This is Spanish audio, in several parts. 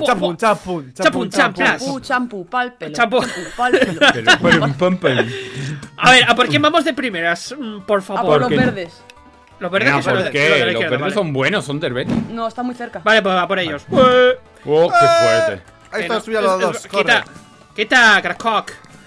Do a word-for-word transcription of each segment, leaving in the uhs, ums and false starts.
Champú, champú, Champú, champú. Champú, champú, pa'l pelo. Champú. pa'l pelo. A ver, ¿a por quién vamos de primeras? Mm, Por A favor. por los qué? verdes. Los verdes Venga, que son ¿por los de- qué? los de la Los izquierda, verdes vale. son buenos, son del Betis. No, está muy cerca. Vale, pues va por ellos. Eh, Oh, qué fuerte. Ahí que está, no, suya es- los es- dos. Quita, quita, Crackcock.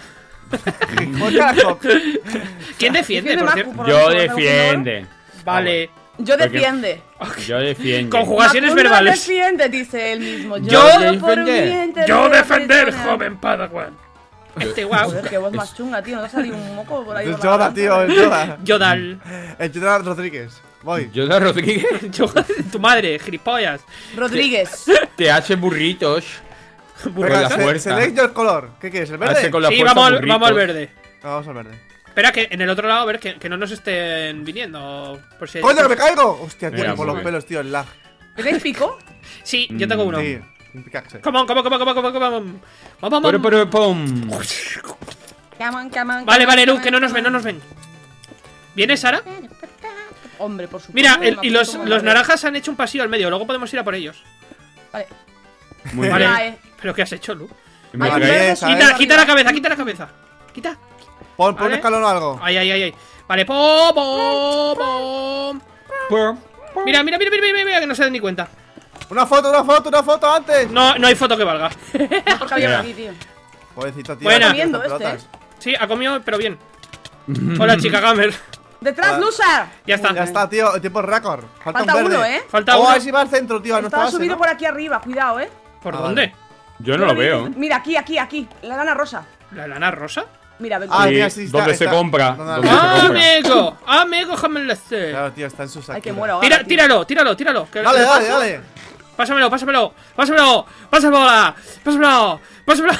Carajo. ¿Quién defiende, Defiende por Macu, cierto? por Yo lo menos, defiende. Vale. Yo Porque- defiende. Yo defiende. Conjugaciones Macu no verbales. defiende, dice él mismo. Yo Yo por defender. un bien te Yo voy a defender, perdonar. joven Padawan. Este guau. Joder, qué voz más chunga, tío. No te ha salido un moco por ahí. El por la Yoda, garganta. tío, el Yoda. Yodal. El Yoda Rodríguez. Voy. Yo de Rodríguez. Yo, tu madre, gilipollas. Rodríguez. Te hace burritos. Con Venga, la se- fuerza. select your color. ¿Qué quieres? ¿El Hace verde? con la Sí, fuerza vamos al, burritos. vamos al verde. No, vamos al verde. Espera, que en el otro lado, a ver, que, que no nos estén viniendo. Por si hay- ¡Coño, que me caigo! Hostia, tío, Mira, por muy los bien. pelos, tío, el lag. ¿Tenéis pico? Sí, yo tengo uno. Sí, un pickaxe. Come on, come on, come on, come on, come on, come on. Vamos, Pero, vamos. pero, pum. Come on, come on, Vale, come vale, on, Lu, come que no on, nos ven, no come nos ven. ¿Viene Sara? on. Hombre, por supuesto. Mira, me el- y los, apunto los como naranjas han hecho un pasillo al medio, luego podemos ir a por ellos. Vale. Muy Vale. bien. Vale. ¿Pero qué has hecho, Lu? Me Hay Vale, trae- verdes ¿sabes? Quita, arriba. quita la cabeza, quita la cabeza. Quita. Pon, pon un Vale. escalón o algo. Ay, ay, ay, ay. Vale, pom, pom, pom. Pum. Mira, mira, mira, mira, mira, mira, que no se den ni cuenta. Una foto, una foto, una foto antes. No, no hay foto que valga. No, porque había Mira. aquí, tío. Pobrecito, tío. Buena. que Comiendo están este, pelotas. Sí, ha comido, pero bien. Hola, chica gamer. ¡Detrás, Ah. loser! Ya está. Ya está, tío, el tiempo es récord. Falta, Falta un verde. uno, ¿eh? Falta Oh, uno. a ver si va al centro, tío. No Estaba está subido ¿no? por aquí arriba, cuidado, ¿eh? ¿Por Ah, dónde? Yo no lo veo. Mira, aquí, aquí, aquí. La lana rosa. ¿La lana rosa? Mira, ven. Ah, Sí, mira, sí, está, donde se está. compra, ¿Dónde donde está? se ¡Ah, compra. amigo! ¡Amigo, jámenle! Claro, tío, está en sus Ay, que aquí. muero ahora, Tira, tío. tíralo, tíralo, tíralo. que- Dale, que- dale, dale. Pásamelo, pásamelo, pásamelo, pásamelo, pásamelo, pásamelo.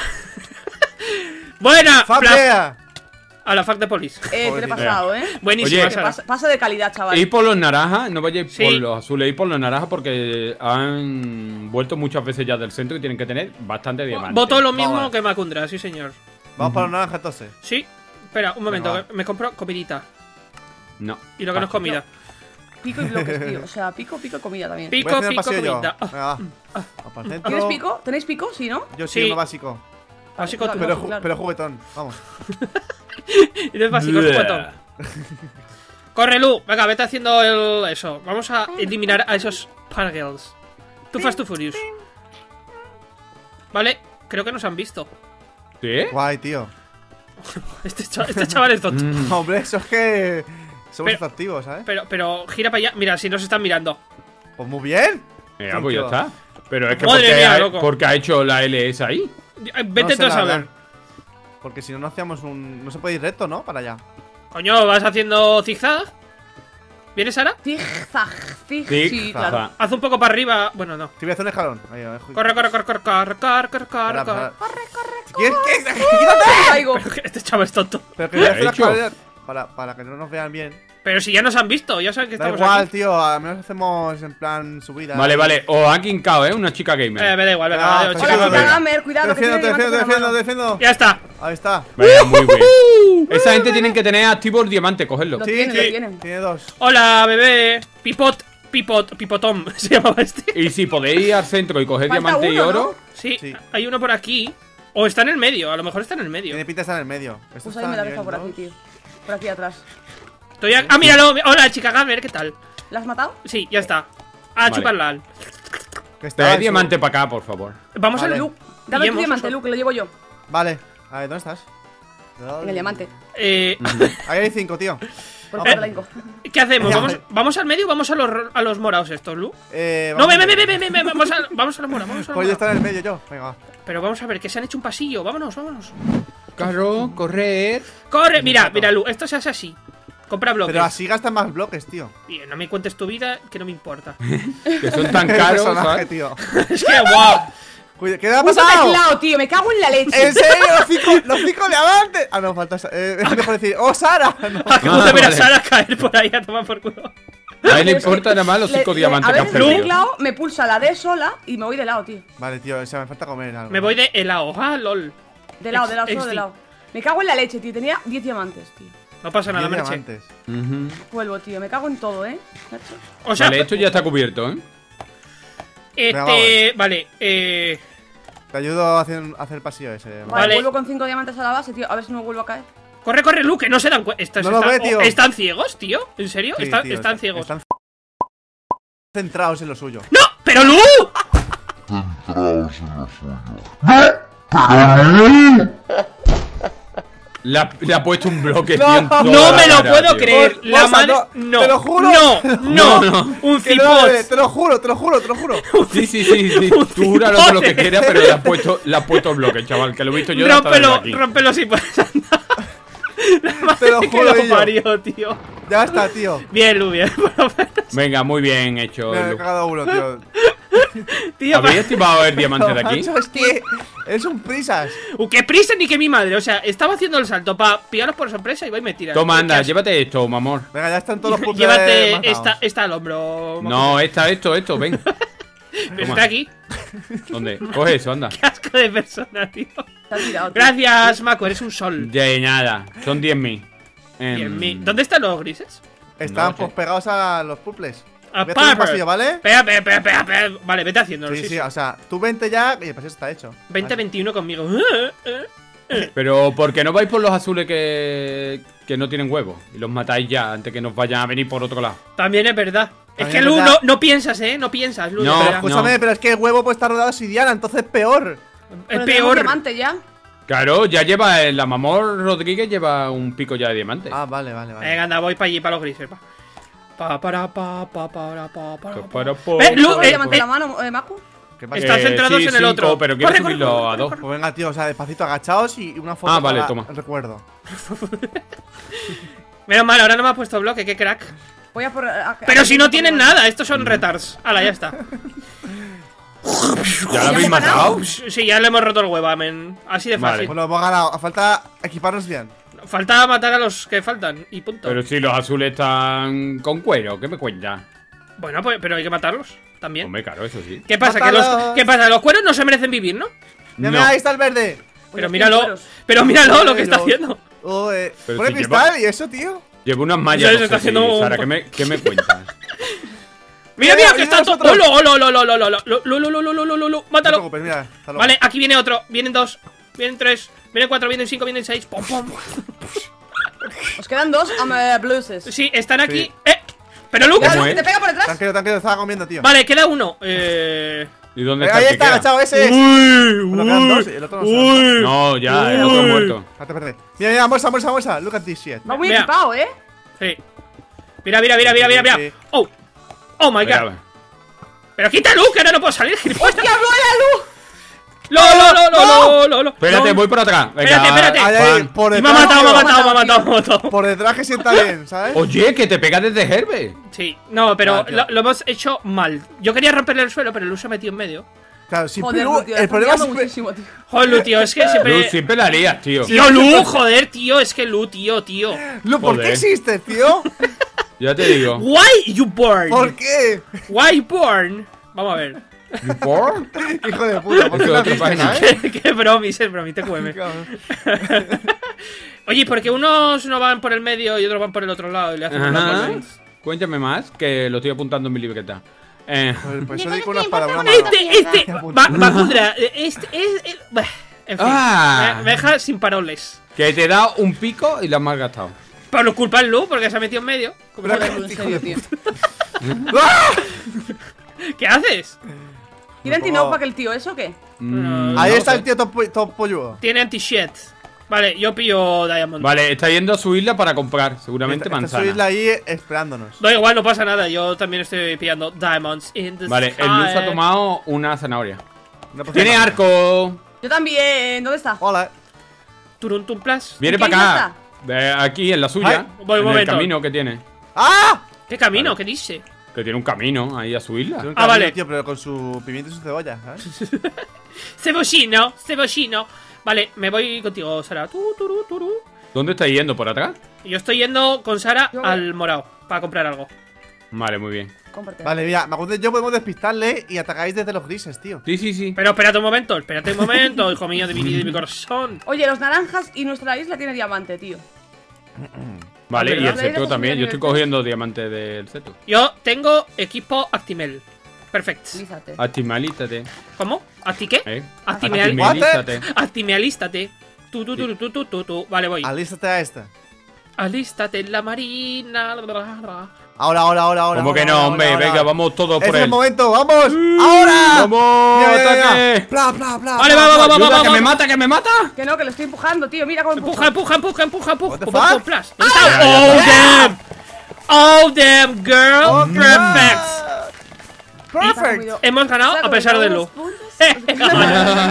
Buena. Plas- ¡Fabia! A la fac de polis. Eh, ¿qué le he Pobrecito. pasado, eh? Buenísima, Oye, Que Sara. pasa, pasa de calidad, chaval. Ir por los naranjas, no vayáis Sí. por los azules, ir por los naranjas porque han vuelto muchas veces ya del centro y tienen que tener bastante diamante. Voto lo mismo Vamos. que Macundra, sí señor. Vamos para los naranjas entonces. Sí. Espera, un momento, Venga, que me compro comidita. No. Y lo que no es comida. Pico y bloques, tío. O sea, pico, pico y comida también. Pico, Voy a hacer el pico, pasillo yo. comida. Ah, Venga, va. Vamos para el centro. ¿Tienes pico? ¿Tenéis pico? Sí, ¿no? Yo sí, Sí. uno básico. Básico tú. Pero, sí, ju- claro. pero juguetón. Vamos. Y es básico, es cuatón. Corre, Lu. Venga, vete haciendo el... eso. Vamos a eliminar a esos Pargirls. Too Fast, Too Furious. Vale, creo que nos han visto. ¿Sí? Guay, tío. Este, cha- este chaval es tonto. Mm. Hombre, eso es que. Somos Pero- activos, ¿sabes? Pero, pero gira para allá. Mira, si nos están mirando. Pues muy bien. Mira, pues ya Tranquilo. está. Pero es que Madre porque, mía, ha, loco. porque ha hecho la L S ahí. Eh, Vete No sé, tú a la saber. verdad. Porque si no, no hacíamos un. No se puede ir recto, ¿no? Para allá. Coño, ¿vas haciendo zigzag? ¿Vienes, Sara? Zigzag, zig. Sí, Sí, jaja. claro. Haz un poco para arriba. Bueno, no. Sí, voy a hacer un escalón. Ahí, ahí, ju- Corre, corre, corre, corre, corre, corre, corre, corre, Espera, corre. espera. ¿Quieres qué? ¡Quítate! Caigo. Pero que este chaval es tonto. Pero que voy a ¿Qué hacer ha la hecho? escalera para, para que no nos vean bien. Pero si ya nos han visto, ya saben que Da estamos igual, aquí. tío. Al menos hacemos en plan subida. Vale, vale. O ha quincado, ¿eh? Una chica gamer. Eh, me da igual, venga, Ah, vale, pues chicos, Hola, sí, chica venga. gamer, Te cuidado. que defiendo, te tiene defiendo, te diamantes en la defiendo, te mano. defiendo. Ya está. Ahí está. Venga, muy bien. Esa gente tienen que tener activo el diamante, cogerlo. Lo Sí, tienen, sí. lo tienen. Tiene dos. Hola, bebé. Pipot, pipot, pipotom. Se llamaba este. Y si podéis ir al centro y coger Falta diamante y uno, oro. Sí, Sí. hay uno por aquí. O está en el medio, a lo mejor está en el medio. Tiene pinta de estar en el medio. Esto Pues está ahí me la a deja nivel por aquí, dos. tío. Por aquí atrás. Estoy a- Ah, míralo. Hola, chica gamer, ¿qué tal? ¿La has matado? Sí, ya está. A Vale. chuparla. Que está Trae en su- diamante para acá, por favor. Vamos Vale. al Lu, dame tu Pillemos diamante, eso. Lu, que lo llevo yo. Vale. A ver, ¿dónde estás? En el diamante. Eh, Ahí hay cinco, tío. Por Eh. favor, la inco. ¿Qué hacemos? Ya. ¿Vamos, ¿Vamos al medio o vamos a los, a los morados estos, Lu? Eh, No, vamos ven, a- ven, ven, ven, ven, ven, vamos a, vamos a los morados, vamos a los Pues ya morados. está en el medio yo. Venga, va. Pero vamos a ver, que se han hecho un pasillo. Vámonos, vámonos. Carro, correr. Corre, mira, mira, Lu, esto se hace así. Compra bloques. Pero así gastan más bloques, tío. Bien, no me cuentes tu vida, que no me importa. Que son tan El caros, personaje, ¿sabes? tío. Es que, wow. Cuida- ¿Qué le ha Puto pasado? teclado, tío, me cago en la leche. ¿En serio? ¿Los cinco, los cinco diamantes? Ah, no, falta. Sa- Eh, es mejor decir, ¡oh, Sara! No. Acabo Ah, de ver a vale. Sara caer por ahí a tomar por culo. A él le importa nada más los Le- cinco le- diamantes a que han veces el perdido. teclado me pulsa la D sola y me voy de lado, tío. Vale, tío, o sea, me falta comer algo. Me voy de helado. Ah, lol. De lado, de lado, Ex- solo de exti. lado. Me cago en la leche, tío. Tenía diez diamantes, tío. No pasa nada, Diez Merche. diamantes. Ujú. Vuelvo, tío. Me cago en todo, ¿eh? Nacho. O sea, Vale, esto ya está cubierto, ¿eh? Venga, vamos. Este. Vale, eh. Te ayudo a hacer, a hacer el pasillo ese. Vale, Vale. vuelvo con cinco diamantes a la base, tío. A ver si no me vuelvo a caer. Corre, corre, Lu, que no se dan cuenta. Estos No lo están, ve, tío. oh, ¿Están ciegos, tío? ¿En serio? Sí, están, tío, están ciegos. Están centrados en lo suyo. ¡No! ¡Pero Lu! Le ha, le ha puesto un bloque, No, tío, en toda No la me lo cara, puedo tío. creer. Bos- La Bosa, madre. no, No. te lo juro. No, no. No, no. Un Que no, eh, cipot. te lo juro, te lo juro, te lo juro. Sí, sí, sí, sí. Un Tú júralo todo lo que cipote. quieras, pero le has puesto, le has puesto el bloque, chaval. Que lo he visto yo hasta desde Rómpelo, aquí. rómpelo si puedes andar. La Te lo madre que juro, lo Guillo. parió, tío. Ya está, tío. Bien, Lu, bien. Por lo menos. Venga, muy bien hecho. Me he Lu. cagado uno, tío. Tío, ¿Habéis estimado el diamante de aquí? Macho, es que es un prisas. Uh, ¡Qué prisa ni que mi madre! O sea, estaba haciendo el salto para pillaros por sorpresa y voy y me tiran. Toma, anda, ¿Qué has- llévate esto, mamor. Venga, ya están todos los puzzles Llévate matados. esta, esta al hombro. No, esta, esto, esto, ven. Pero toma. está aquí. ¿Dónde? Coge eso, anda. Qué asco de persona, tío. Te ha tirado, tío. Gracias, Mako, eres un sol. De nada, son diez mil. Em, Bien, mi- ¿Dónde están los grises? Están No, pues sí. pegados a los puzzles. A Voy a hacer un Pepper. pasillo, ¿vale? Espera, espera, espera, espera, espera. Vale, vete haciéndolo. Sí, Sí, sí, sí. o sea, tú vente ya y el pasillo está hecho. veinte veintiuno conmigo. Pero ¿por qué no vais por los azules que, que no tienen huevos? Y los matáis ya antes que nos vayan a venir por otro lado. También es verdad. Es También que es Lu, verdad. no, no piensas, ¿eh? No piensas, Lu. No, de verdad. no. Escúchame, pero es que el huevo puede estar rodeado de Sidiana, entonces peor. Es Pero tenemos peor. diamante ya. Claro, ya lleva, eh, la Mamor Rodríguez lleva un pico ya de diamante. Ah, vale, vale, vale. Venga, anda, voy para allí, para los grises. Pa. Pa, para, pa, pa, para, pa, para, pa. Para, po- Eh, Lu, ¿Tengo eh, diamante en eh, la mano, eh, Maku? ¿Qué pasa? Están Eh, centrados sí, en el cinco, otro. pero quiero Corre, corre, subirlo corre, a corre, dos. corre. Pues venga, tío, o sea, despacito agachados y una foto Ah, vale, para toma. el recuerdo. Menos mal, ahora no me ha puesto bloque, qué crack. Voy a por. a- a- Pero a- si no a- tienen nada, estos son retards. Hala, ya está. ¿Ya lo habéis hemos ganado? matado? Sí, ya le hemos roto el huevo, men. Así de fácil. Vale. Bueno, hemos ganado. A falta equiparnos bien. Falta matar a los que faltan y punto. Pero si los azules están con cuero, ¿qué me cuentas? Bueno, pues, pero hay que matarlos también. Hombre, claro, eso sí. ¿Qué pasa? ¿Que los, ¡Mátalos! ¿Qué pasa? Los cueros no se merecen vivir, ¿no? Ya No. mira, ahí está el verde. Pero Oye, míralo. cueros. Pero míralo lo que está Los- haciendo. Oh, eh. Pero Pone si cristal y eso, tío. Llevo unas mallas. Eso no está sé si- haciendo un- Sara, ¿qué me, qué me cuentas? Mira, Eh, mira, que vienen está todo. nosotros. ¡Olo, olo, olo, olo, olo, olo, olo, olo, olo, olo, olo, olo! No te ¡Mátalo! preocupes, mira. hasta luego. Vale, aquí viene otro. Vienen dos. Vienen tres. Vienen cuatro, vienen cinco, vienen seis. ¡Pum, pum! Os quedan dos um, eh, blues. Sí, están aquí. Sí. ¡Eh! ¡Pero Lucas! ¿Cómo que es? te pega por detrás. Tranquilo, tranquilo, estaba comiendo, tío. Vale, queda uno. Eh. ¿Y dónde Eh, está ahí el que está, queda? agachado, ese es. Uy, Bueno, quedan dos y el otro no sabe. uy. No, ya, el otro Uy. muerto. Date, perdé. Mira, mira, bolsa, bolsa, bolsa. Look at this shit. Va muy Mira. equipado, eh. Sí. Mira, mira, mira, mira, mira, mira. Sí. Oh. Oh my Venga, god. Pero quita Lu, que ahora no puedo salir, gilipollas. ¡Hostia, habló la luz! ¡Lo, lo, lo, lo, lo, lo, lo! Espérate, No. voy por atrás. Venga, Espérate, espérate. Ahí, ahí, Juan. por Y me ha detrás. matado, me ha tío. matado, me ha matado, matado, me ha matado. Por detrás que sienta bien, ¿sabes? Oye, que te pegas desde Herbe. Sí, no, pero Ah, tío. lo, lo hemos hecho mal. Yo quería romperle el suelo, pero Lu se ha metido en medio. Claro, si Joder, Perú, tío, el problema es. muchísimo, tío. Joder, Lu, tío, es que Lu, siempre. siempre la lías, tío. Tío, Lu, joder, tío, es que Lu, tío, tío. Lu, ¿por qué Joder. existes, tío? Ya te digo. Why you born? ¿Por qué? Why born? Vamos a ver. ¿Y por? Hijo de puta, ¿por qué Eso la otra viste, página. sabes? qué, qué bromis, es bromite, Q M. Cabrón. Oye, ¿por qué unos no van por el medio y otros van por el otro lado y le hacemos la Ajá. bolsa? Cuéntame más, que lo estoy apuntando en mi libreta. Eh, Pues, pues yo dedico una espada, una mano. Este, este, va, Bakudra, este, es, es, bah, en fin, Ah. me, me deja sin paroles. que te da un pico y la has malgastado. Por lo culpa es Lu, porque se ha metido en medio. ¿Cómo Pero- se- Joder, Lu, en serio, tío. ¡Ah! ¿Qué haces? ¿Tiene No. anti-no para que el tío eso o qué? Mm, Ahí no está sé. el tío top, top polludo. Tiene anti-shit. Vale, yo pillo Diamond. Vale, está yendo a su isla para comprar, seguramente Está- está manzana. su isla ahí esperándonos. Da igual, no pasa nada. Yo también estoy pillando Diamonds in the Vale, sky. el Luz ha tomado una zanahoria. Una poción ¡Tiene mágica. arco! Yo también. ¿Dónde está? Hola. Turuntum Plus. Viene ¿En qué para isla acá. Eh, aquí, en la suya. Ay, voy, un en el momento. camino que tiene. ¡Ah! ¿Qué camino? Vale. ¿Qué dice? Que tiene un camino ahí a su isla. Tiene un Ah, camino, vale. tío, pero con su pimiento y su cebolla, ¿sabes? Cebollino, cebollino. Vale, me voy contigo, Sara. Tu, turu, turu. ¿Dónde está yendo? ¿Por atrás? Y yo estoy yendo con Sara Yo voy. al morado para comprar algo. Vale, muy bien. Comparte. Vale, mira, Magunde y yo podemos despistarle y atacáis desde los grises, tío. Sí, sí, sí. Pero espérate un momento, espérate un momento, hijo mío de mi vida y de mi corazón. Oye, los naranjas y nuestra isla tiene diamante, tío. Vale, ¿verdad? y el La isla cetro es también. un Yo estoy nivel cogiendo diamantes del cetro. Yo tengo equipo Actimel. Perfecto. Lízate. Actimalízate. ¿Cómo? ¿A ti qué? ¿Eh? Actimeal- Actimalízate. Actimealístate. Tú, tú, tú, tú, tú, tú, tú. Vale, voy. Alístate a esta. Alístate en la marina. Ahora, ahora, ahora, ahora. ¿Cómo que ahora, no, ahora, hombre? ahora. Venga, vamos todos Es por el él. momento, vamos. Ahora. ¡Vamos! Mira, mira, mira. ¡Ataque! Bla, bla, bla. Vale, bla, vamos, bla. vamos, ¡Ayuda, vamos, que me vamos. mata, que me mata! Que no, que le estoy empujando, tío. Mira cómo Empuja, empuja. empuja, empuja, empuja, empuja. What the Pum, pum, fuck? flash. ¿Dónde está? Oh, damn. Oh, damn, girl. Oh, Perfect. Perfect. Hemos ganado a pesar de Lu. Puntos.